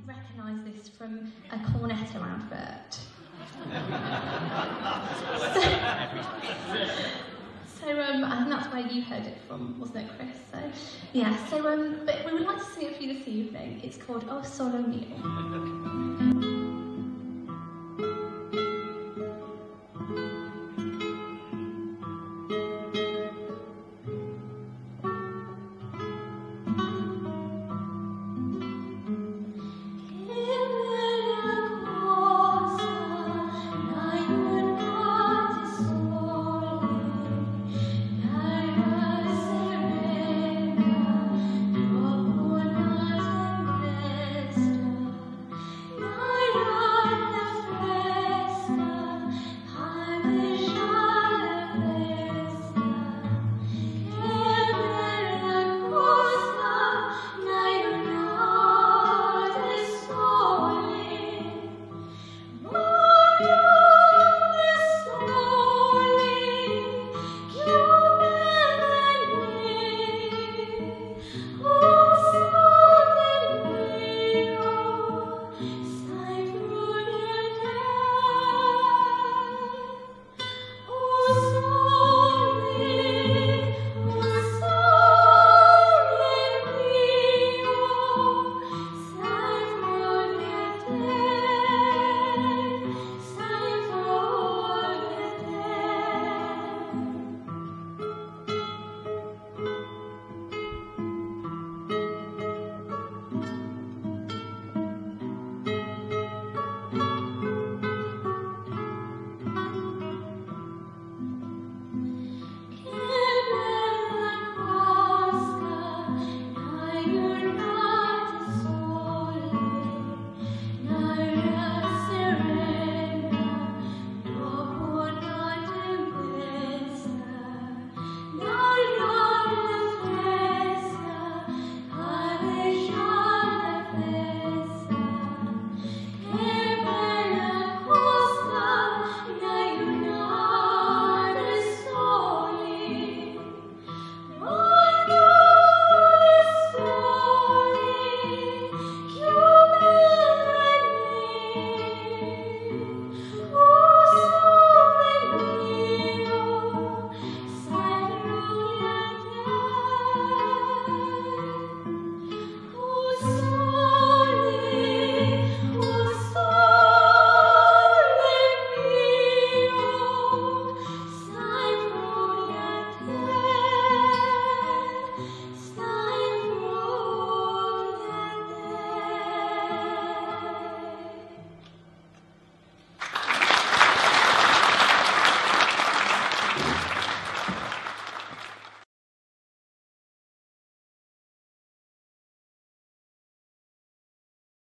recognise this from a Cornetto advert. And that's where you heard it from, wasn't it, Chris? So, yeah, but we would like to sing it for you this evening. It's called Oh Solo Mio.